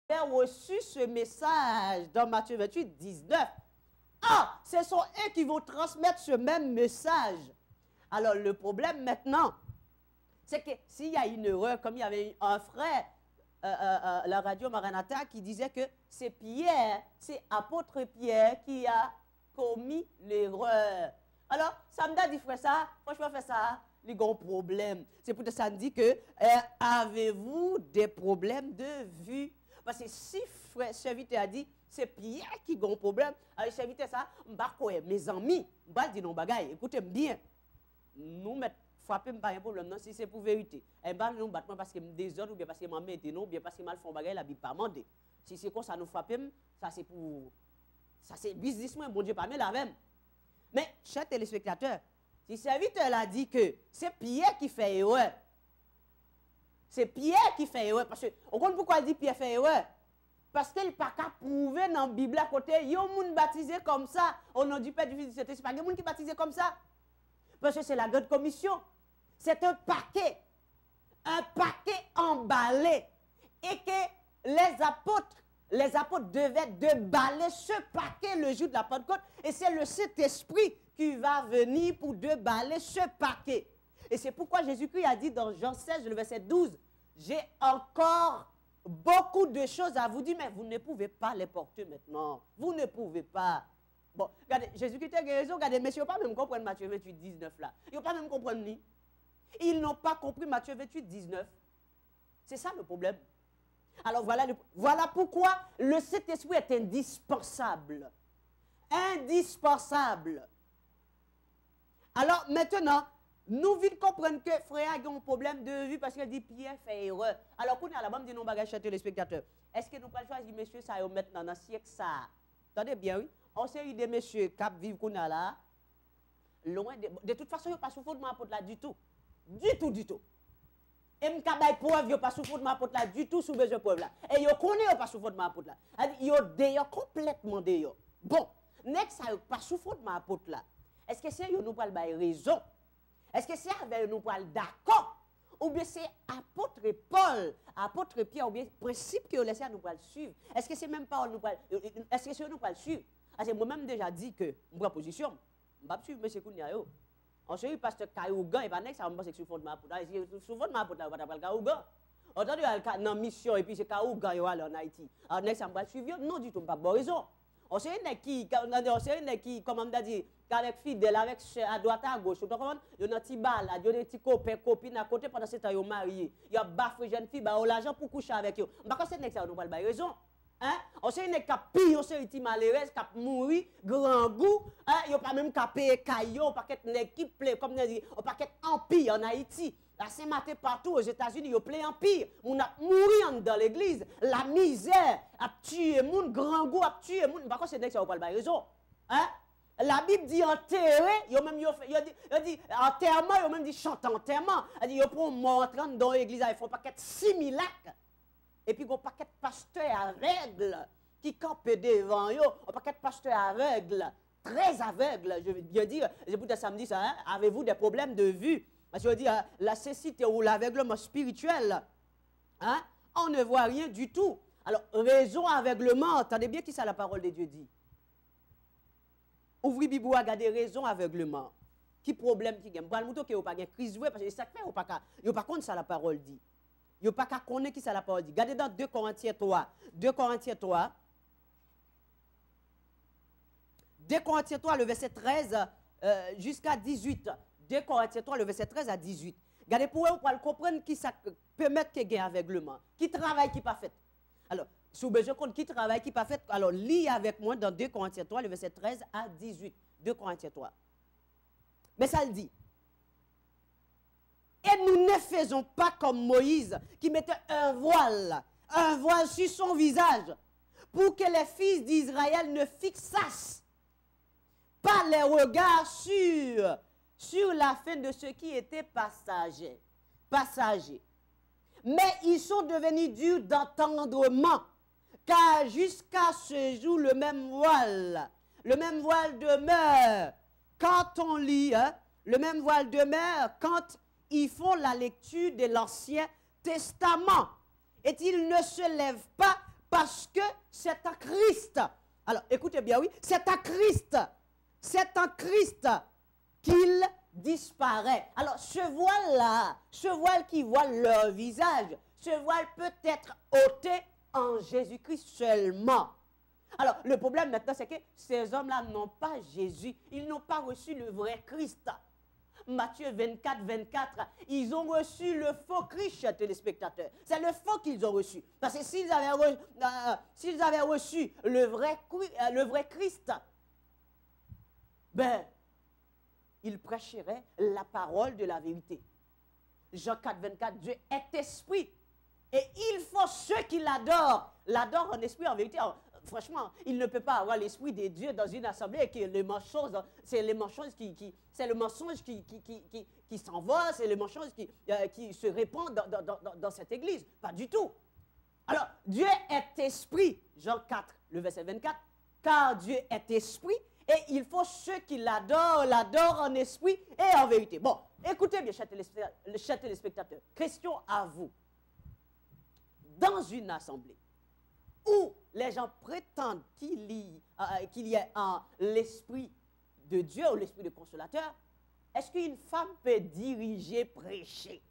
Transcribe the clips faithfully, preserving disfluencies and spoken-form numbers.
avaient reçu ce message dans Matthieu vingt-huit, dix-neuf. Ah, ce sont eux qui vont transmettre ce même message. Alors, le problème maintenant, c'est que s'il y a une erreur, comme il y avait un frère, euh, euh, euh, la radio Maranatha, qui disait que c'est Pierre, c'est apôtre Pierre qui a commis l'erreur. Alors, ça me dit, frère, ça, franchement, fait ça, les gros problèmes. C'est pour ça que ça me dit que, euh, avez-vous des problèmes de vue? Parce que si frère serviteur a dit, c'est Pierre qui a un problème, alors serviteur ça, mes amis, je vais dire non bagaille, écoutez bien, nous mettons frapper pas un problème non si c'est pour vérité. Et ben nous battons parce que désordre ou bien parce que maman était non, bien parce que mal font bagaille la Bible pas mandé. Si c'est comme ça nous frapper, ça c'est pour ça c'est business moi bon Dieu pas mais la même. Mais chers téléspectateurs, si serviteur a dit que c'est Pierre qui fait erreur. C'est Pierre qui fait erreur parce que on comprend pourquoi il dit Pierre fait erreur. Parce qu'il n'a pas qu'à prouver dans la Bible à côté, il y a des gens baptisés comme ça. Au nom du Père, du Fils, du Saint-Esprit. Ce n'est pas des gens qui sont baptisés comme ça. Parce que c'est la grande commission. C'est un paquet. Un paquet emballé. Et que les apôtres, les apôtres devaient déballer ce paquet le jour de la Pentecôte. Et c'est le Saint-Esprit qui va venir pour déballer ce paquet. Et c'est pourquoi Jésus-Christ a dit dans Jean seize, le verset douze, j'ai encore beaucoup de choses à vous dire, mais vous ne pouvez pas les porter maintenant. Vous ne pouvez pas. Bon, regardez, Jésus-Christ a raison, regardez, messieurs, ils n'ont pas même compris Matthieu vingt-huit, dix-neuf là. Ils n'ont pas même compris ni. Ils n'ont pas compris Matthieu vingt-huit, dix-neuf. C'est ça le problème. Alors voilà, le, voilà pourquoi le Saint-Esprit est indispensable. Indispensable. Alors maintenant, nous vite comprendre que frère a un problème de vue parce qu'il dit Pierre fait erreur. Alors, quand on a la bande de nos bagages chez les spectateurs, est-ce que nous pouvons choisir messieurs ça maintenant dans le siècle ça? Attendez bien, oui. On sait des messieurs qui vivent qu'on a là, loin de. De toute façon, ils ne sont pas sous fondement apôtre là du tout. Du tout, du tout. Et ils ne sont pas sous fondement apôtre là du tout, sous besoin de preuve là. Et ils ne connaissent pas sous fondement apôtre là. Ils sont d'ailleurs complètement d'ailleurs. Bon, next, ça n'est pas sous fondement apôtre là. Est-ce que c'est nous parlons de raison? Est-ce que c'est avec nous parlons d'accord? Ou bien c'est apôtre Paul, apôtre Pierre, ou bien principe que laissez nous parlons suivre? Est-ce que c'est même pas nous parlons, est-ce que c'est nous parlons suivre? Parce que moi-même déjà dit que, je prends position, je ne vais pas suivre M. Kounia. On se dit pasteur Kaougan, et pas ça va me passer sur fondement apôtre. Sur fondement apôtre, on va pas Kaougan. Entendu, dans mission, et puis c'est Kaougan en Haïti. Alors, ça va me suivre? Non, du tout, pas bonne raison. On sait qui, on sait qui, comme on a dit, avec fidèle, avec à droite à gauche, il y a un petit bal, il y a des petits copains, copines à côté pendant ce temps, ils sont mariés. Il y a baffé jeune fille, il y a l'argent pour coucher avec eux. Mais quand c'est ça, on n'a pas raison. Hein? On sait qu'il y a pire, on sait qu'il malheureux, qui mourir, grand goût. Hein? Il n'y a pas même qu'à payer caillou, pas qu'être une équipe, comme on dit, pas qu'être empire en Haïti. La Saint-Martin partout aux États-Unis, il y a plein d'empire. On a mouru dans l'église. La misère a tué les gens, grand goût a tué les gens. Par contre, c'est que ça n'a pas raison. Hein? La Bible dit enterrer, il y a même dit enterrement, il y a même dit chanter enterrement. Il dit, il y a pour un mort dans l'église, il faut pas qu'être six mille actes. Et puis, il y a pas qu'être pasteur aveugle qui campe devant eux. Il pas qu'être pasteur aveugle, très aveugle, je veux bien dire. C'est pour ça samedi, ça, hein? Avez-vous des problèmes de vue? Parce que je veux dire, la cécité ou l'aveuglement spirituel, hein, on ne voit rien du tout. Alors, raison aveuglement, attendez bien qui ça la parole de Dieu dit. Ouvrez Bible, regardez raison aveuglement. Qui problème qui gagne? Bral mouton qui n'a pas de crise, parce que ça fait, il n'y a pas contre ça la parole dit. Il n'y a pas qu'à connaître qui ça la parole dit. Regardez dans deux Corinthiens trois. deux Corinthiens trois. deux Corinthiens trois, le verset treize euh, jusqu'à dix-huit. deux Corinthiens trois, le verset treize à dix-huit. Regardez pour vous, pour comprendre qui ça permet qu'il y ait aveuglement. Qui travaille, qui pas fait. Alors, si vous besoin de qui travaille, qui pas fait, alors lis avec moi dans deux Corinthiens trois, le verset treize à dix-huit. deux Corinthiens trois. Mais ça le dit. Et nous ne faisons pas comme Moïse, qui mettait un voile, un voile sur son visage, pour que les fils d'Israël ne fixassent pas les regards sur, sur la fin de ce qui était passager. passager. Mais ils sont devenus durs d'entendrement, car jusqu'à ce jour, le même voile, le même voile demeure quand on lit, hein, le même voile demeure quand ils font la lecture de l'Ancien Testament. Et ils ne se lèvent pas parce que c'est en Christ. Alors, écoutez bien, oui, c'est en Christ. C'est en Christ qu'il disparaît. Alors, ce voile-là, ce voile qui voile leur visage, ce voile peut être ôté en Jésus-Christ seulement. Alors, le problème maintenant, c'est que ces hommes-là n'ont pas Jésus. Ils n'ont pas reçu le vrai Christ. Matthieu vingt-quatre, vingt-quatre, ils ont reçu le faux Christ, chers téléspectateurs. C'est le faux qu'ils ont reçu. Parce que s'ils avaient, re, euh, s'ils avaient reçu le vrai, euh, le vrai Christ, ben, ils prêcheraient la parole de la vérité. Jean quatre, vingt-quatre, Dieu est esprit. Et il faut ceux qui l'adorent, l'adorent en esprit, en vérité. Alors, franchement, il ne peut pas avoir l'esprit de Dieu dans une assemblée et que le mensonge, c'est le mensonge qui, qui, c'est le mensonge qui, qui, qui, qui, qui s'envole, c'est le mensonge qui, euh, qui se répand dans, dans, dans, dans cette église. Pas du tout. Alors, Dieu est esprit, Jean quatre, le verset vingt-quatre, car Dieu est esprit et il faut ceux qui l'adorent, l'adorent en esprit et en vérité. Bon, écoutez bien, chers téléspectateurs, question à vous. Dans une assemblée où les gens prétendent qu'il y, euh, qu'il y ait en l'esprit de Dieu ou l'esprit de consolateur, est-ce qu'une femme peut diriger, prêcher?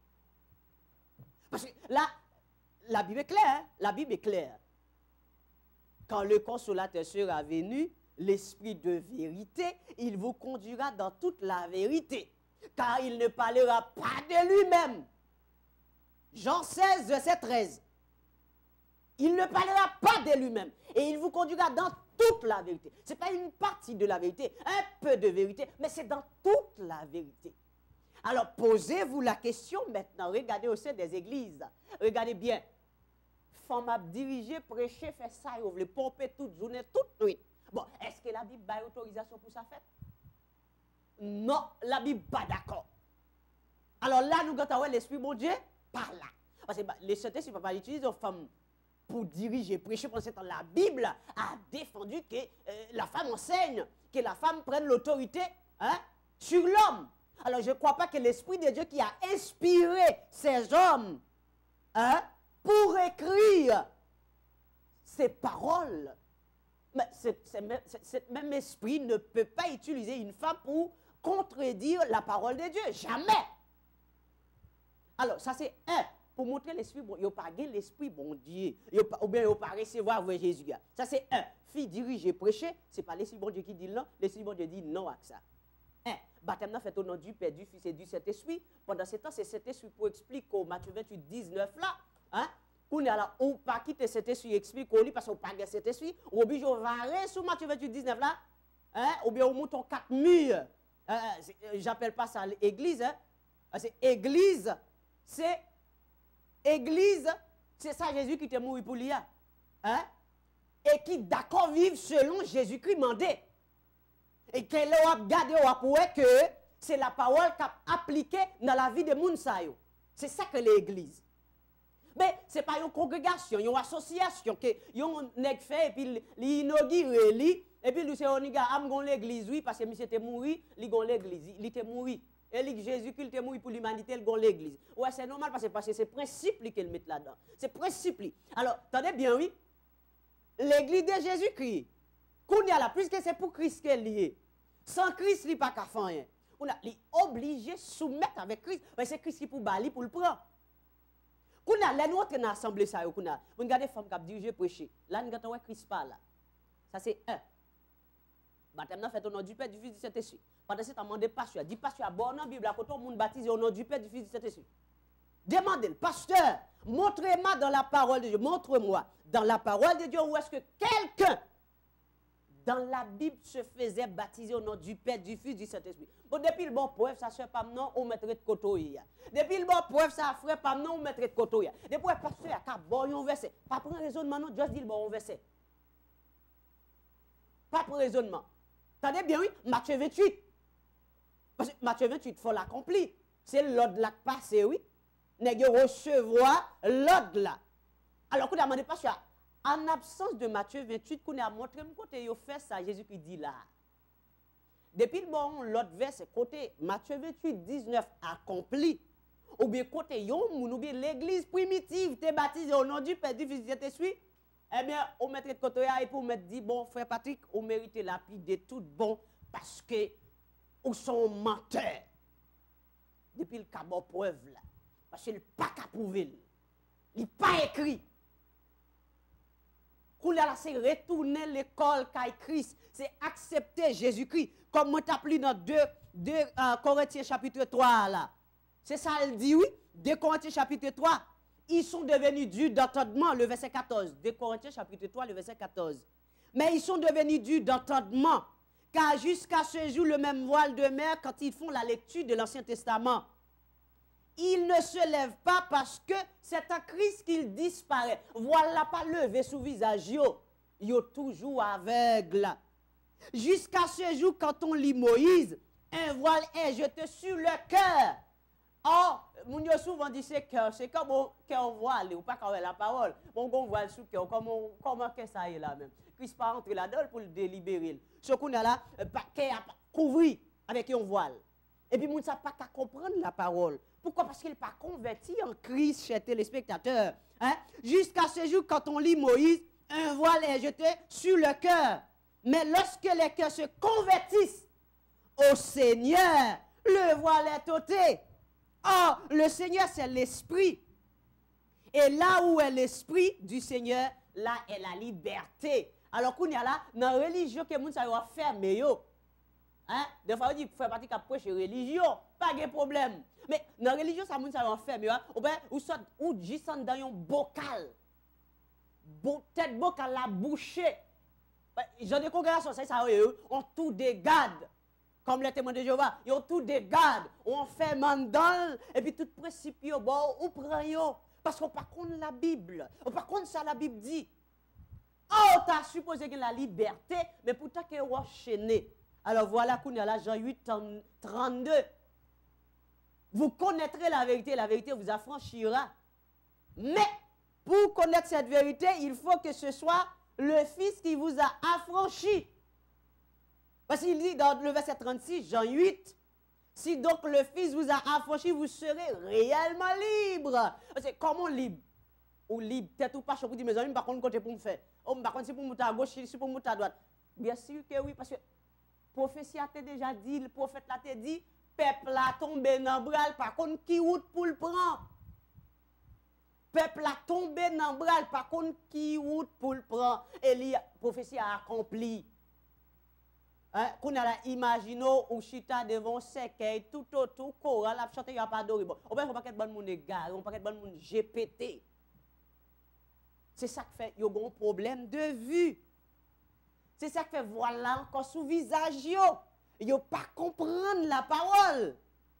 Parce que là, la Bible est claire, hein? La Bible est claire. Quand le consolateur sera venu, l'esprit de vérité, il vous conduira dans toute la vérité, car il ne parlera pas de lui-même. Jean seize, verset treize. Il ne parlera pas de lui-même. Et il vous conduira dans toute la vérité. Ce n'est pas une partie de la vérité, un peu de vérité, mais c'est dans toute la vérité. Alors, posez-vous la question maintenant. Regardez au sein des églises. Regardez bien. Femme a dirigé, prêché, fait ça, il veut pomper toute journée, toute nuit. Bon, est-ce que la Bible a autorisation pour ça fait? Non, la Bible n'est pas d'accord. Alors là, nous avons l'Esprit de Dieu par là. Parce que bah, les Saint-Esprit ne peuvent pas utiliser aux femmes pour diriger, prêcher. Pendant ce temps, la Bible a défendu que euh, la femme enseigne, que la femme prenne l'autorité hein, sur l'homme. Alors, je ne crois pas que l'Esprit de Dieu qui a inspiré ces hommes hein, pour écrire ces paroles, mais cet même esprit ne peut pas utiliser une femme pour contredire la parole de Dieu. Jamais. Alors, ça c'est un. Pour montrer l'esprit, bon, il n'y a pas l'esprit bon Dieu, ou bien il n'y a pas recevoir avec Jésus. Ça c'est un. Fille diriger, prêcher, ce n'est pas l'esprit bon Dieu qui dit non, l'esprit bon Dieu dit non à ça. Un. Baptême n'a fait au nom du Père, du Fils et du Saint-Esprit. Pendant ce temps, c'est cet esprit pour expliquer au Matthieu vingt-huit, dix-neuf là, hein, qu'on est là, ou pas quitter cet esprit, explique au lit parce qu'on pas de cet esprit, ou obligé de varier sur Matthieu vingt-huit, dix-neuf là, hein, ou bien on monte en quatre murs. Euh, J'appelle pas ça l'église, hein. C'est église, c'est Église, c'est ça Jésus qui est mort pour lui. Hein? Et qui d'accord vivre selon Jésus-Christ mandé. Et qu'elle a regardé pour que c'est la parole qui a appliquée dans la vie de Mounsayo. C'est ça que l'église. Mais ce n'est pas une congrégation, une association que yon nèg fait et puis l'inaugure et puis lui c'est on gars am gon l'église oui parce que monsieur était mort, il gon l'église, il était mort. Et Jésus-Christ était mort pour l'humanité, il gon l'église. Ouais, c'est normal parce que parce que c'est principe qu'elle met là-dedans. C'est principe. Alors, attendez bien oui. L'église de Jésus-Christ. Qu'on y a là puisque c'est pour Christ qu'elle est. Sans Christ, il n'y a pas qu'à faire rien. On est obligé de soumettre avec Christ. C'est Christ qui pour bali pour le prendre. Qu'on a là nous dans l'assemblée ça qu'on a. On regarde les femmes qui dirigent prêcher. Là nous avons Christ parle là. Ça c'est un. Baptême fait au nom du Père, du Fils et du Saint-Esprit. Pendant ce temps, demandez pasteur, dit pasteur à bon dans la Bible à côté, on monde baptisé au nom du Père, du Fils et du Saint-Esprit. Demandez, pasteur, montrez-moi dans la parole de Dieu, montre-moi dans la parole de Dieu où est-ce que quelqu'un dans la Bible se faisait baptiser au nom du Père, du Fils et du Saint-Esprit. Bon, depuis le bon preuve, ça ne fait pas non, on mettrait de côté. Depuis le bon preuve, ça ne ferait pas non, on mettrait de côté. Depuis le pasteur, il a bon verset. Pas prendre raisonnement, non, juste dire le bon verset. Pas pour raisonnement. Attendez bien, oui, Matthieu vingt-huit. Parce que Matthieu vingt-huit, il faut l'accomplir. C'est l'ordre là qui passe, oui. N'est-ce recevoir l'ordre là. Alors, qu'on a demandé pas ça. En absence de Matthieu vingt-huit, qu'on a montré côté il fait ça, Jésus qui dit là. Depuis le bon, l'autre verset, côté Matthieu vingt-huit, dix-neuf, accompli. Ou bien côté yon, ou bien l'église primitive, t'es baptisé au nom du Père, du Fils et du Saint-Esprit. Eh bien, on mettrait de côté et pour mettre dit, bon, frère Patrick, on mérite lapider tout bon parce que ou sont menteurs. Depuis le cas de preuve là. Parce qu'il n'est pas qu'à prouver. Il n'est pas écrit. Quand là, c'est retourner l'école qu'a Christ. C'est accepter Jésus-Christ. Comme on t'a appelé dans deux Corinthiens chapitre trois là. C'est ça, elle dit oui. deux Corinthiens chapitre trois. Ils sont devenus durs d'entendement, le verset quatorze. deux Corinthiens chapitre trois, le verset quatorze. Mais ils sont devenus durs d'entendement. Car jusqu'à ce jour, le même voile de mer, quand ils font la lecture de l'Ancien Testament, ils ne se lèvent pas parce que c'est en Christ qu'il disparaît. Voilà pas levé sous visage, yo. Yo toujours aveugle. Jusqu'à ce jour, quand on lit Moïse, un voile est jeté sur le cœur. Or, moun yo souvent dit c'est cœur, c'est comme on cœur voile, ou pas quand la parole. On gon voile sous cœur, comment comment que ça est là même. Christ pas rentrer là-dedans pour le délibérer. Ce qu'on a là, paquet à couvrir avec un voile. Et puis moun ça pas qu'à comprendre la parole. Pourquoi? Parce qu'il n'est pas converti en Christ, chers téléspectateurs. Hein? Jusqu'à ce jour, quand on lit Moïse, un voile est jeté sur le cœur. Mais lorsque les cœurs se convertissent au Seigneur, le voile est ôté. Or, le Seigneur, c'est l'esprit. Et là où est l'esprit du Seigneur, là est la liberté. Alors qu'on y a là, dans la religion que moun ça va fermer yo. Hein? Des fois on dit faire partie de prêcher religion, pas de problème. Mais dans la religion ça moun ça va fermer ou ben ou soit ou juste dans un bocal. Bo, tête bocal la bouchée. Genre de congrégation ça ça on tout dégade. Comme les témoins de Jéhovah, ils ont tout dégade, on fait mandal, et puis tout principe, bon, on prend yo. Parce qu'on pas contre la Bible. On pas contre ça, la Bible dit. Oh, tu as supposé que la liberté, mais pourtant que vous enchaîné. Alors voilà qu'on est là, Jean huit, trente-deux. Vous connaîtrez la vérité, la vérité vous affranchira. Mais, pour connaître cette vérité, il faut que ce soit le Fils qui vous a affranchi. Parce qu'il dit dans le verset trente-six, Jean huit, si donc le Fils vous a affranchi, vous serez réellement libre. C'est comment libre? Ou libre, peut-être ou pas, je vous dis, mes amis, par contre, côté pour me faire. Oh, par contre, si pour me à gauche, si pour me à droite. Bien sûr que oui, parce que la prophétie a déjà dit, le prophète l'a dit, peuple a tombé dans le bras, par contre, qui route pour le prendre? Peuple a tombé dans le bras, par contre, qui route pour le prendre? Et la prophétie a accompli. Hein, qu'on a là, imaginons ou chita devant cercueil, tout autour, choral, a chanté, il n'y a pas d'oré. Bon, on va pas que bon monde égaré, on va pas que bon monde G P T. C'est ça qui fait, il y a un problème de vue. C'est ça qui fait, voilà encore sous visage, yo. Il a pas comprendre la parole.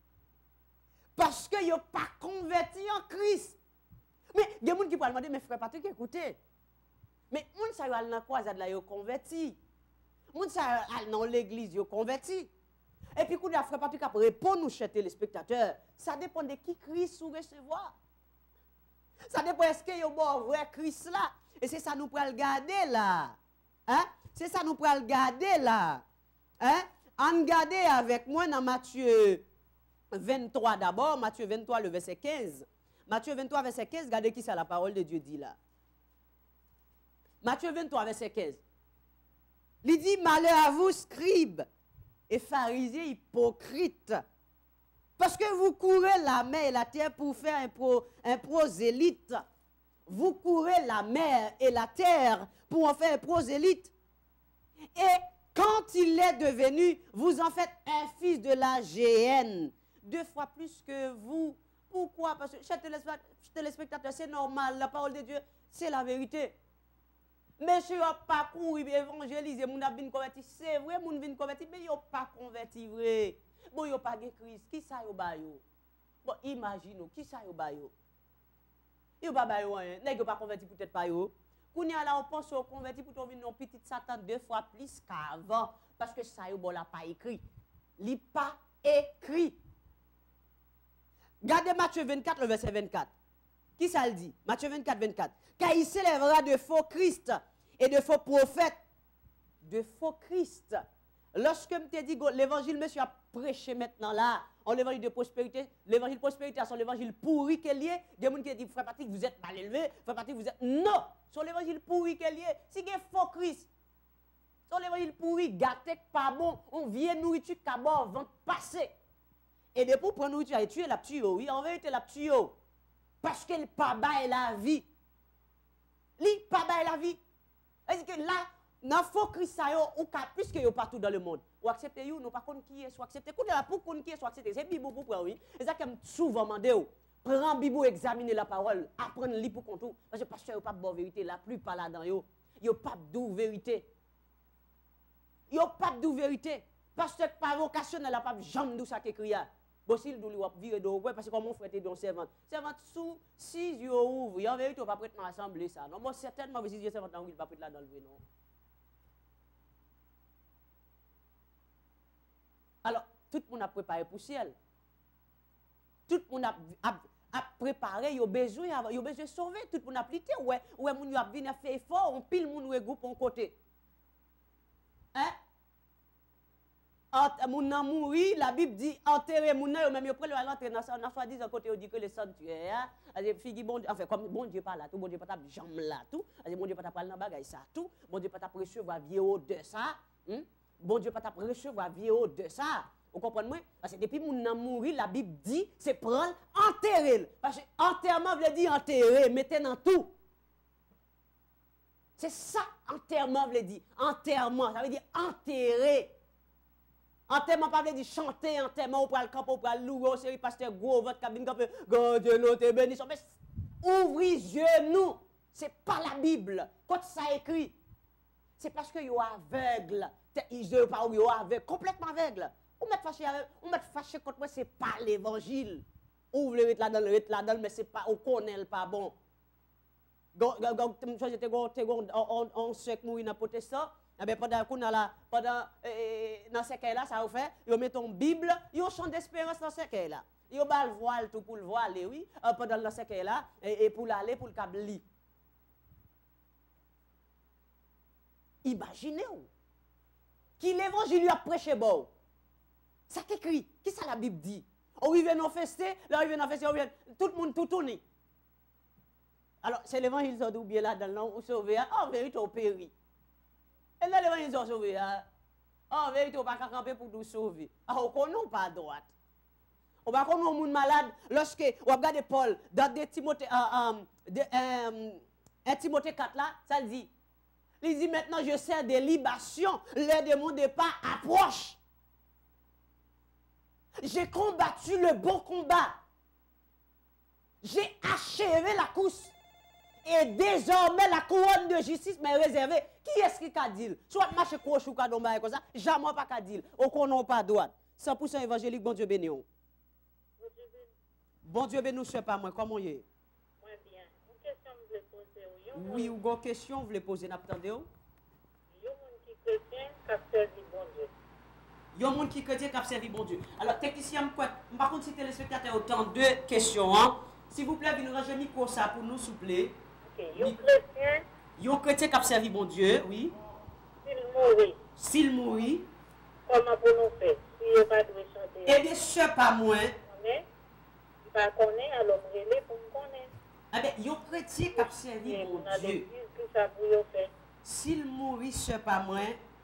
Parce que il a pas converti en Christ. Mais il y a des gens qui peuvent demander, mais frère Patrick, écoutez. Mais moun sa yo al nan croisade la yo converti. Moun sa al dans l'église yo converti. Et puis quand il a frère Patrick a répondre nous chers téléspectateurs, ça dépend de qui Christ ou recevoir. Ça dépend est-ce que yo bon vrai Christ là et c'est ça nous pral regarder là. Hein? C'est ça nous pral regarder là. Hein? En garder avec moi dans Matthieu vingt-trois d'abord, Matthieu vingt-trois le verset quinze. Matthieu vingt-trois verset quinze, regardez qui ça la parole de Dieu dit là. Matthieu vingt-trois verset quinze. Il dit malheur à vous scribes et pharisiens hypocrites. Parce que vous courez la mer et la terre pour faire un, pro, un prosélyte. Vous courez la mer et la terre pour en faire un prosélyte. Et quand il est devenu, vous en faites un fils de la géhenne. Deux fois plus que vous. Pourquoi? Parce que, chers téléspectateurs, c'est normal. La parole de Dieu, c'est la vérité. Monsieur a pas couru évangéliser, moun a vinn converti, c'est vrai, moun vinn converti, mais yo pas converti vrai. Bon yo pas de Christ, qui ça yo ba yo? Bon imagine qui ça yo ba yo? Yo pas ba yo rien, nèg yo pas converti peut-être pas yo. Kounya là on pense au converti pour ton vinn non petit Satan deux fois plus qu'avant parce que ça yo bon là pas écrit. Li pas écrit. Regardez Matthieu vingt-quatre le verset vingt-quatre. Qui ça le dit? Matthieu vingt-quatre, vingt-quatre. Car il s'élèvera de faux Christ et de faux prophètes. De faux Christ. Lorsque je te dis l'évangile, monsieur a prêché maintenant là, en l'évangile de prospérité, l'évangile de prospérité, c'est l'évangile pourri qu'elle y est. Il y a des gens qui disent, frère Patrick, vous êtes mal élevé, frère Patrick, vous êtes. Non! Sur l'évangile pourri qu'elle y est, c'est qu'il y a faux Christ. Sur l'évangile pourri, gâté, pas bon, on vient nourriture, cabot, vente passé. Et depuis pour prendre nourriture, et tuer la tuer, oui, en vérité, la tuer. Parce qu'elle pas bail la vie. Li pas bail la vie. C'est que là, dans faux Christ, ou puisque yo partout dans le monde, ou accepter you, non pas qu'on qui est, soit accepter. Quand la pour qu'on qui est, soit accepter. C'est Bible pour prendre, oui. Et ça que souvent demandé, prends Bible, examiner la parole, apprendre li pour compte. Parce que pasteur yo pas de bonne vérité, la plupart là-dedans yo, yo pas de vérité. Yo pas de vérité. Pasteur par vocation, elle a pas jamais d'où ça écrit. Bon, s'il doit lui virer de ouais, parce que comme mon frère était dans servante. Servante sous, si yo ouvre, en vérité, on va pas prêter dans l'assemblée ça. Non, moi certainement, si je servante, il va prêter là dans le vrai, non. Alors, tout le monde a préparé pour le ciel. Tout le monde a, a, a préparé, il a besoin, il a besoin de sauver. Tout le monde a plité. Ouais, ouais, moun a venu faire effort, on pile moun regroupe en côté. Hein? Moun nan mouri, la Bible dit enterrer moun nan, même yo prend le l'enterrer dans dans soi-disant côté on dit que le sanctuaire, les filles bon enfin comme bon Dieu pas là tout, bon Dieu pas t'a jambe là tout, bon Dieu pas t'a parler dans bagay ça tout, bon Dieu pas t'a recevoir vieux de ça, hmm? Bon Dieu pas t'a recevoir vieux de ça. Vous comprenez moi? Parce que depuis moun nan mouri, la Bible dit c'est prendre enterrer. Parce que enterrement veut dire enterrer, mettez dans tout. C'est ça enterrement veut dire, enterrement, ça veut dire enterrer. Enterrement pas veut dire chanter, enterrement, ou pour le camp, ou pour le louer, c'est pasteur gros, votre cabine, God Dieu nous te bénisse. Mais ouvrez yeux nous, c'est pas la Bible. Quand ça écrit, c'est parce que vous aveugle. Ils ne pas vous aveugle, complètement aveugle. Ou mettre fâché, ou mettre fâché contre moi, c'est pas l'évangile. Ouvre le là dans le là dans mais c'est pas, on connaît pas bon. J'étais en sec mourir dans protestant. Eh bien, pendant qu'on a là, pendant dans ce cas-là, ça vous fait, ils mettent une Bible, ils ont champ d'espérance dans ce cas-là. Ils ont le voile tout pour le voiler, oui, pendant dans ce cas-là, et pour l'aller, pour le câble. Imaginez-vous, qui l'évangile lui a prêché bon. Ça qu'écrit, qui ça la Bible dit? On vient nous fester, là, on vient nous fester, tout le monde tout tourne. Alors, c'est l'évangile qui sont bien là, dans le ou sauvé, en vérité, au péri. Et là, l'évangile sont sauvés. En vérité, on ne va pas camper pour nous sauver. Ah, on ne connaît pas à droite. On va connaître un monde malade. Lorsque on regarde Paul, dans des Timothée, euh, euh, euh, Timothée quatre, là, ça dit, il dit maintenant, je sers des libations. L'heure de mon départ approche. J'ai combattu le bon combat. J'ai achevé la course. Et désormais, la couronne de justice m'est réservée. Qui est-ce qui a dit? Soit marche croche ou cadomba comme ça, jamais pas qu'à dire. Au qu'on pas droite. cent pour cent évangélique, bon Dieu béni. Bon Dieu béni, je ne sais pas moi, comment y est? Moi bien. Une question que je voulais poser. Oui, ou une question, vous voulez poser, n'attendez où? Il y a un monde qui chrétien qui a servi bon Dieu. Il y a un monde qui chrétien qui a servi bon Dieu. Alors, technicien, par contre, si téléspectateur autant deux questions, hein, s'il vous plaît, vous nous rangez micro ça pour nous, s'il vous plaît. Yon chrétien. Yon chrétien qui a servi bon Dieu, oui. S'il mourit. S'il mourit. Comment pour nous faire? Si il pas de chanter. Eh bien, ce pas moins. Il va connaître, alors brûler pour me connaître. Eh bien, yon chrétien qui a servi bon Dieu. S'il mourit, ce pas moins.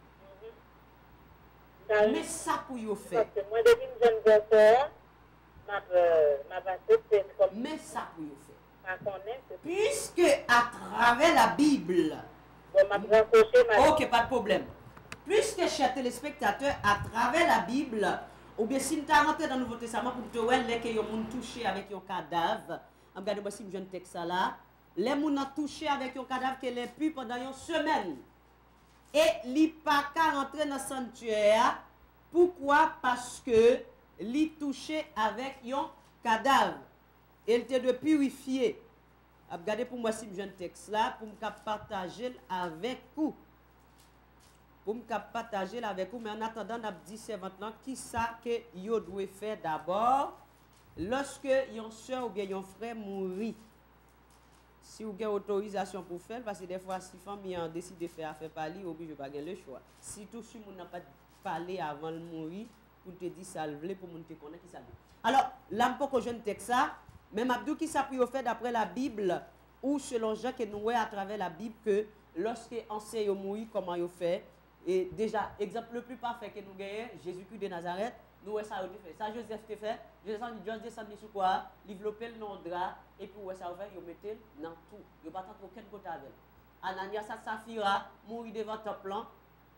Mais ça pour yon faire. Parce que moi, depuis que je ne vois pas, ma passé comme. Mais ça pour yon faire. Connaître. Puisque à travers la Bible. Bon, ma ma... Ok, pas de problème. Puisque, chers téléspectateurs, à travers la Bible, ou bien si nous sommes rentrés dans le Nouveau Testament pour te voir les gens ont touché avec un cadavre, regardez-moi si je ne texte ça là, les gens ont touché avec un cadavre qui est pu pendant une semaine. Et li pas qu'à rentrer dans le sanctuaire. Pourquoi? Parce que li touché avec un cadavre. Il était de purifier. Regardez pour moi si je ne texte là, pour me partager avec vous. Pour me partager avec vous. Mais en attendant, on a dit c'est maintenant qui ça que vous devez faire d'abord lorsque yon soeur ou bien yon frère mourit. Si vous avez autorisation pour faire, parce que des fois, si la famille a décidé de faire affaire par lui, obligé de pas le choix. Si tout le monde n'a pas parler avant de mourir pour te dire ça le pour te connaître qui ça. Alors, là pour que je ne texte ça, même Abdou qui s'appuie au fait d'après la Bible ou selon Jean que nous voyons à travers la Bible que lorsque enseigne mourir comment il fait et déjà exemple le plus parfait que nous gagnons Jésus-Christ de Nazareth. Nous, ça a fait. Ça, Joseph te fait. Joseph descend sur quoi? Développer le nom de drap. Et puis, ça a fait, il mettait dans tout. Il n'y a pas tant aucun côté avec. Ananias et Saphira, mourir devant ton plan.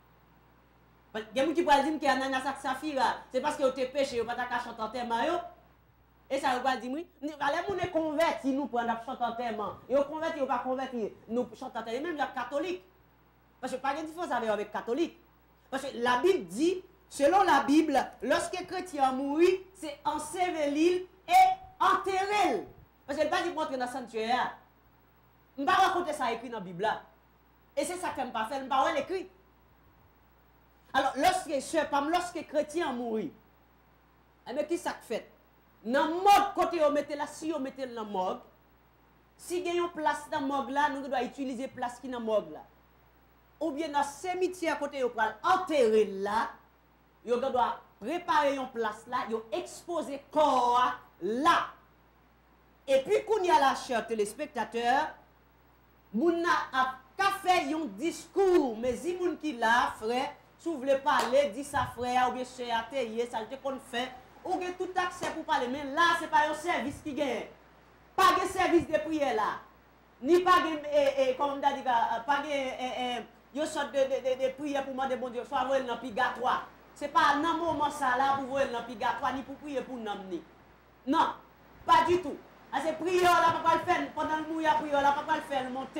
Il y a des gens qui pourraient dire que Ananias et Saphira, c'est parce que vous êtes péché, vous n'avez pas chanter en terme. Et ça va dire, oui, les gens convertis, nous, pour chanter en terme. Ils sont convertis, ils ne sont pas convertis. Nous chantons en terme. Même les catholiques. Parce que pas de différence avec les catholiques. Parce que la Bible dit, selon la Bible, lorsque chrétien mourit, c'est enseveli et enterré. Parce qu'elle ne va pas dire montrer dans le sanctuaire. Je ne vais pas raconter ça écrit dans la Bible. Et c'est ça qu'elle ne pas faire, je ne vais pas l'écrit. Alors, lorsque, lorsque chrétien mourit, eh bien, qui ça fait? Dans le morgue, côté on mette là, si on mette dans le morgue, si il y a une place dans le morgue là, nous devons utiliser la place qui est dans le morgue là. Ou bien dans le cimetière, côté on peut enterrer là, on doit préparer une place là, on exposer le corps là. Et puis, quand il y a la chère téléspectateur, moun a fait un discours, mais si moun qui l'a, frère, si vous voulez parler, dit ça frère, ou bien cher atelier, ça le qu'on fait, ou bien tout accès pour parler, mais là, ce n'est pas un service qui gagne. Pas de service de prière là. Ni pas de, comme on dit, pas de, une sorte de, de, de, de prière pour demander bon Dieu, soit vous dans le pigatoire. Ce n'est pas un moment ça là pour vous dans le pigatoire, ni pour prier pour nous. Non, pas du tout. C'est prière là, papa le faire, pendant le mouillard, prière là, papa le faire monter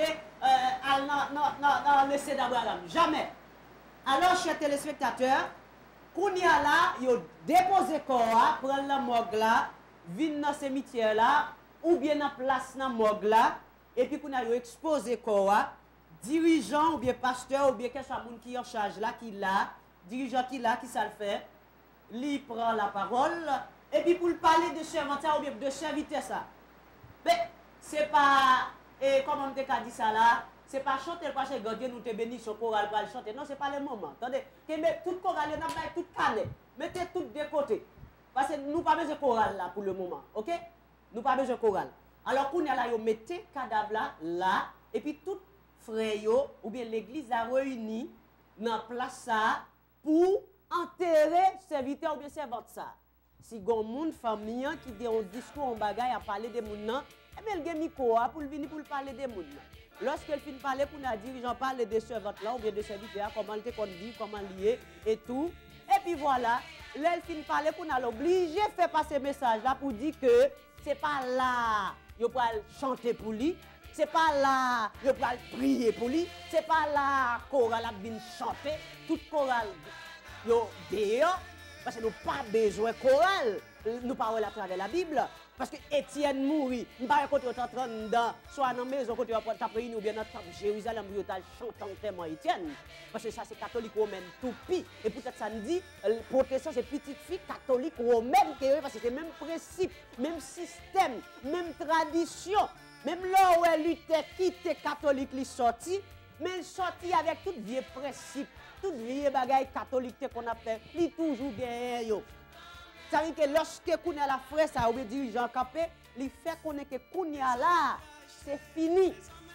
dans le C d'Abraham. Jamais. Alors, chers téléspectateurs, quand il y a là, il a déposé le corps, prendre la morgue là, venir dans le cimetière là, ou bien dans la place dans la morgue là, et puis quand il a exposé le corps, dirigeant ou bien pasteur ou bien quelque chose qui est en charge là, qui l'a, dirigeant qui l'a, qui ça le fait, lui prend la parole, et puis pour parler de serviteur ou bien de serviteur ça. Mais c'est pas, et comment on te dit ça là, c'est pas chanter parce que Dieu nous te bénit sur chorale pour chanter. Non, c'est pas le moment. Attendez, que met tout chorale, on a pas tout canet. Mettez tout de côté. Parce que nous pas besoin de chorale là pour le moment. OK? Nous pas besoin de chorale. Alors qu'on est là, vous mettez cadavre là, là, et puis tout frère ou bien l'église a réuni dans place ça pour enterrer serviteur ou bien servante ça. Si gon moun famille qui dit un discours en bagaille à parler des moun nan, eh bien il gen micro pour venir pour parler des moun. Lorsqu'elle finit parler pour nous dirigeants parler de servantes là ou bien de serviteurs comment elle te dit comment lier et tout. Et puis voilà, elle finit parler pour nous obliger faire passer message là pour dire que c'est pas là yo pour chanter pour lui, c'est pas là yo pour prier pour lui, c'est pas là chorale a bien chanter, toute chorale yo dehors. Parce que nous n'avons pas besoin de chorale. Nous parlons à travers la Bible. Parce que Étienne mourit. Nous ne pouvons pas entrer dans soit dans la maison, quand tu as pris ou bien dans Jérusalem, où tu as chanté tellement Étienne. Parce que ça, c'est catholique romaine tout pis. Et peut-être ça nous dit, le protestant, c'est petite fille catholique romaine, parce que c'est le même principe, même système, même tradition. Même là où elle était quitté catholique, elle est sortie, mais elle est sortie avec tout vieux principe. Toute vieille bagaille catholique qu'on a fait, il toujours gagné. Ça veut dire que lorsque Kounia la frère, ça ou bien dirigeant capé, il fait connaître que Kounia là, c'est fini.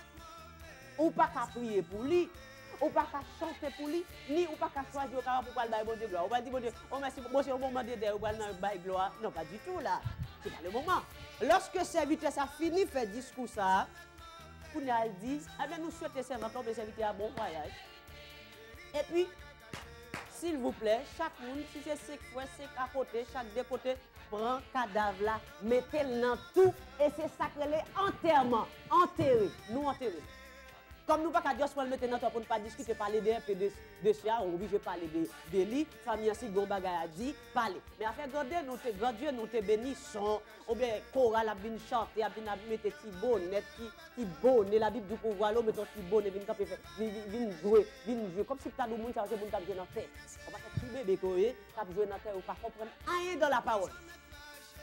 Ou pas qu'à prier pour lui, ou pas qu'à chanter pour lui, ni ou pas qu'à choisir au caractère pour parler de bon Dieu gloire. On va dire bon Dieu, oh merci, bon c'est au moment de dire, ou pas de gloire. Non, pas du tout là. C'est pas le moment. Lorsque le serviteur ça fini fait discours ça, Kounia dit, eh bien nous souhaitons serviteur, le serviteur à bon voyage. Et puis, s'il vous plaît, chaque monde, si c'est cinq fois, cinq à côté, chaque deux côtés, prend cadavre là, mettez-le dans tout, et c'est sacré enterrement, enterré, nous enterrer. Comme nous ne pouvons pas dire qu'on le mettre dans pour ne pas discuter, parler de un peu de chien, on obligé de parler de lit, famille ainsi, bon bagay a dit, parler. Mais à faire garder, nous te grand Dieu, nous te bénissons, ou bien chorale a bien chanté, a bien mettre petit bonnet, qui bonnet, la Bible du pouvoir, l'homme met ton petit bonnet, vient camper, vient jouer, vient jouer, comme si tu as le monde, ça c'est bon qui jouer dans la terre. On va faire tout bébé qui a joué dans la terre, ou pas comprendre rien dans la parole.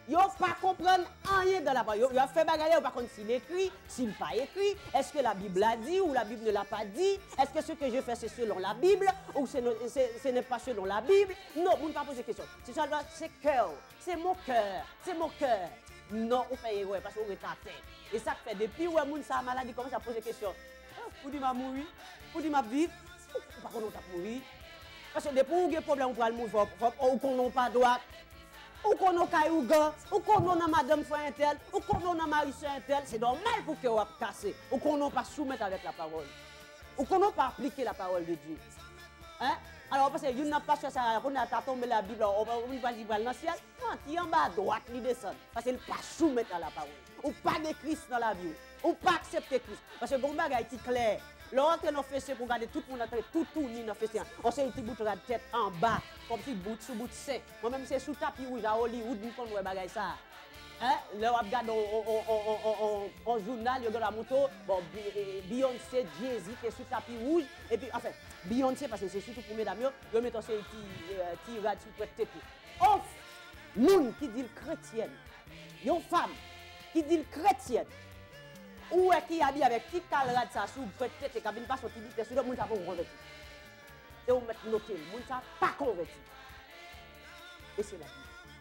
Yo pas comprendre rien dans la parole. Yo, yo a fait bagarre, yo pas comprendre s'il écrit, s'il pas écrit. Est-ce que la Bible a dit ou la Bible ne l'a pas dit? Est-ce que ce que je fais c'est selon la Bible ou ce n'est pas selon la Bible? Non, vous ne pas poser question. C'est ça, c'est cœur, c'est mon cœur, c'est mon cœur. Non, on fait erreur parce qu'on est à tête. Et ça fait depuis où moun sa maladie commence à poser question. Pour dire m'a mouru, pour dire m'a vivre, par contre on t'a mouru. Parce que depuis où il y a problème pour le mourir, ou qu'on n'a pas droit. Ou qu'on a caillouga, ou qu'on a madame frère intel, ou qu'on a mari intel, c'est normal pour que vous cassé, ou qu'on n'a pas soumettre avec la parole, ou qu'on n'a pas appliqué la parole de Dieu. Hein? Alors, parce que vous n'avez pas cherché à répondre à tomber la Bible, on va dire dans le ciel, non, qui en bas à droite, il descend, parce qu'il ne pas soumettre à la parole, ou pas de Christ dans la Bible, ou pas accepter Christ, parce que bon bagage est clair. Lorsque nous faisons pour regarder tout le monde, tout tourner dans le on sait qu'il bout de tête en bas, comme si bout sous bout de sein. Moi-même, c'est sous tapis rouge à Hollywood, nous connaissons bagay ça. Hein? Là, on regarde en journal, il y a la moto, bon, Beyoncé, Jay-Z, qui est sous tapis rouge. Et puis, enfin, Beyoncé, parce que c'est surtout pour mesdames, ils mettent aussi un petit rad sur la tête. Off, nous qui dit chrétienne, une femme qui dit chrétienne, ou est qui habille avec qui calrade ça sous peut-être et cabine pas sorti vite sur le monde ça pas converti. Et on met noter le monde ça pas converti. Et c'est la vie.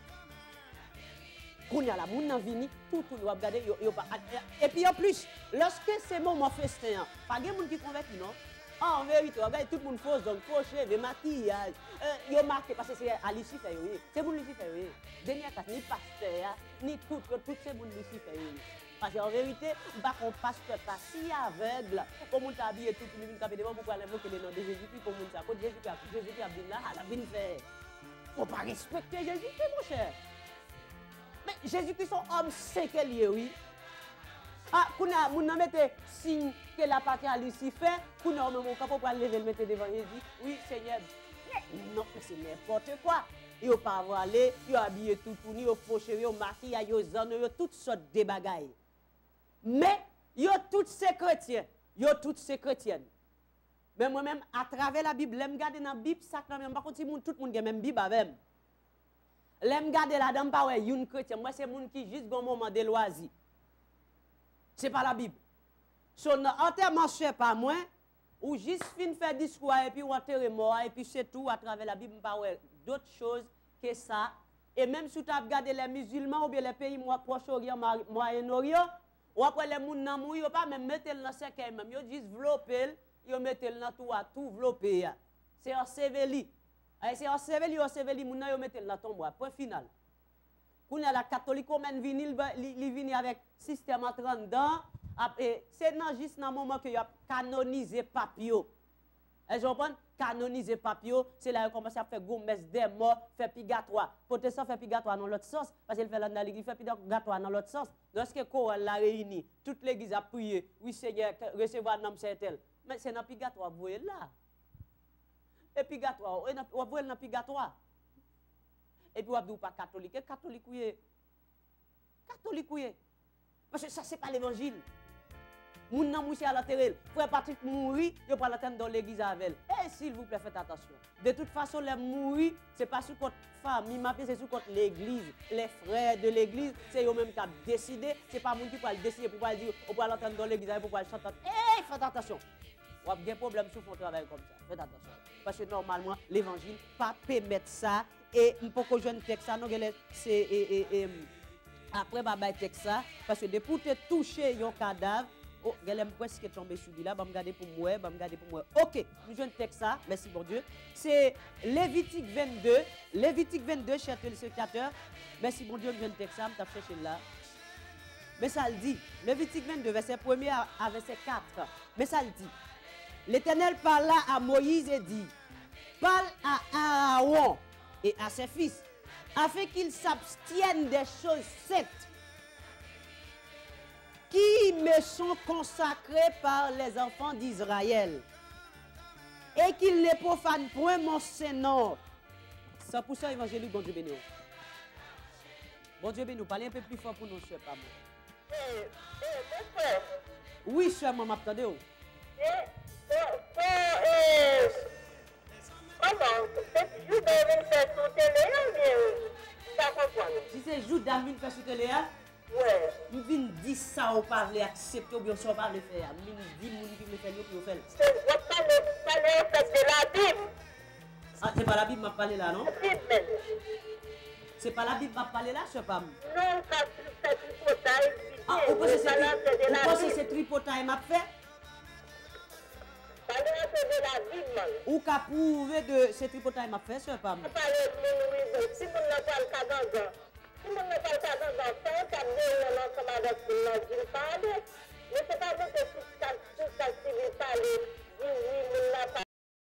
Quand il y a la monde dans vini tout tout doit regarder yo pas et puis en plus lorsque c'est moment festin pas de monde qui converti non. Ah, en vérité, regardez tout le monde fausse donc faux cheveux, maquillage. Euh, yo marqué parce que c'est à Lucifer oui. C'est mon Lucifer oui. Dernière carte ni pasteur ni tout tout c'est mon Lucifer oui. Parce qu'en vérité, on ne peut pas pasteur pas si aveugle, comme on t'a habillé tout le monde qui a devant pour invoquer le nom de Jésus-Christ, comme on t'a dit, Jésus-Christ a Jésus a dit là, à la vie faire. Il ne faut pas respecter Jésus-Christ, mon cher. Mais Jésus-Christ, son homme, c'est qu'elle y est, oui. Ah, qu'on a, on a mis signe que la partie à Lucifer, qu'on a même au capot pour lever le mettre devant Jésus. Oui, Seigneur. Non, c'est n'importe quoi. Il ne faut pas voiler, il faut habiller tout tourné, il faut faucher, il faut maquiller, il faut zanner, il faut toutes sortes de bagailles. Mais, yo toutes ces chrétiens, yo toutes ces chrétiennes. Mais moi-même, à travers la Bible, je regarde dans la Bible, ça quand même, par contre, tout le monde a même Bible avec. Je regarde là-dedans, pas ouais, une chrétien. Moi, c'est monde qui juste un moment de loisir. Ce n'est pas la Bible. Son enterrement, c'est pas moi, ou juste fin faire discours, et puis enterrer mort, et puis c'est tout, à travers la Bible, pas ouais, d'autres choses que ça. Et même si tu as regardé les musulmans ou bien les pays Proche-Orient, Moyen-Orient, ou après les gens nan mou, yo pas même mettre le dans cercueil même, yo juste vlopel, yo mettre le dans tout à tout vlopé. C'est enseveli. C'est enseveli, enseveli moun nan yo mettre le dans tombe, point final. Quand la catholique romaine vinil li vini avec système entrant dedans, après c'est nan juste dans moment que yo a canonisé papio. Elles comprennent? Canoniser papio, c'est là qu'on commence à faire gommesse des morts, faire pigatoire. Protestant fait pigatoire dans l'autre sens, parce qu'il fait dans l'église, fait pigatoire dans l'autre sens. Lorsque le chorale l'a réuni, toute l'église a prié, oui Seigneur, recevoir l'homme c'est tel. Mais c'est dans pigatoire, vous voyez là. Et pigatoire, vous voyez dans pigatoire. Et puis vous ne pas catholique, catholique oui. Catholique oui. Parce que ça, ce n'est pas l'évangile. Moun nan mouche à la terre, frère Patrick mouri, yo pas l'attendre dans l'église avec elle. Et s'il vous plaît, faites attention. De toute façon, les mourir, c'est pas sous contre famille, c'est sous contre l'église. Les frères de l'église, c'est eux-mêmes qui ont décidé, c'est pas moun qui peut décider pour pas dire, on peut l'attendre dans l'église pour pas chanter. Eh, faites attention. On a des problèmes sur font travail comme ça. Faites attention. Parce que normalement, l'évangile pas permettre ça et on peut que jeune texte ça, non c'est après baba texte ça parce que depuis te toucher un cadavre. Oh, je presque tombé sur lui là, je vais regarder pour moi, je vais regarder pour moi. OK, nous jouons un texte ça, merci bon Dieu. C'est Lévitique vingt-deux, Lévitique vingt-deux, chers téléspectateurs. Merci bon Dieu, nous jouons un texte ça, je vais chercher là. Mais ça le dit, Lévitique vingt-deux, verset premier à verset quatre. Mais ça le dit. L'Éternel parla à Moïse et dit, parle à Aaron et à ses fils, afin qu'ils s'abstiennent des choses saintes qui me sont consacrés par les enfants d'Israël, et qu'ils ne profanent point mon Saint-Nom. cent pour cent évangélique, bon Dieu béni. Bon Dieu béni, parlez un peu plus fort pour nous, soeur Pablo. Eh, eh, frère. Oui, soeur, maman, attendez. Eh, eh, comment? C'est Judas vient faire son télé, ou bien, ça comprend? Si c'est Judas vient faire sur télé, hein? Ouais. Je viens dire ça ou pas les accepter ou bien ça ou pas le faire. Je viens dire moun qui veut faire yo qui faire. C'est pas le pas le fait de la Bible. Ah, c'est pas la Bible m'a parlé là, non? La Bible même. C'est pas la Bible m'a parlé là, je sais pas. Non, ça c'est tripotage. Ah, vous pensez que c'est tripotage m'a fait? Pas le fait de la Bible. Ou qu'a prouvé de ce tripotage m'a fait, je sais pas. Pas le monde si on n'a pas le cas d'antan. Si on n'a pas le cas d'antan, ça veut dire on ensemble avec la Bible parler. Mais c'est pas